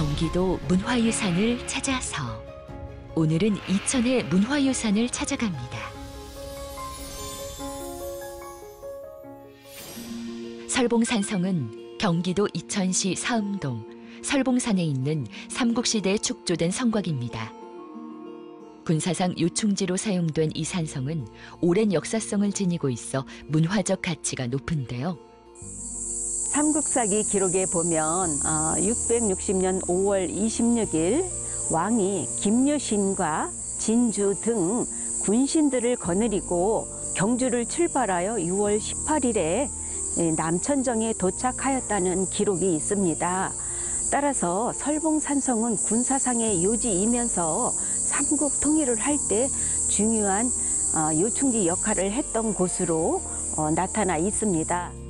경기도 문화유산을 찾아서 오늘은 이천의 문화유산을 찾아갑니다. 설봉산성은 경기도 이천시 사음동 설봉산에 있는 삼국시대에 축조된 성곽입니다. 군사상 요충지로 사용된 이 산성은 오랜 역사성을 지니고 있어 문화적 가치가 높은데요. 삼국사기 기록에 보면 660년 5월 26일 왕이 김유신과 진주 등 군신들을 거느리고 경주를 출발하여 6월 18일에 남천정에 도착하였다는 기록이 있습니다. 따라서 설봉산성은 군사상의 요지이면서 삼국 통일을 할 때 중요한 요충지 역할을 했던 곳으로 나타나 있습니다.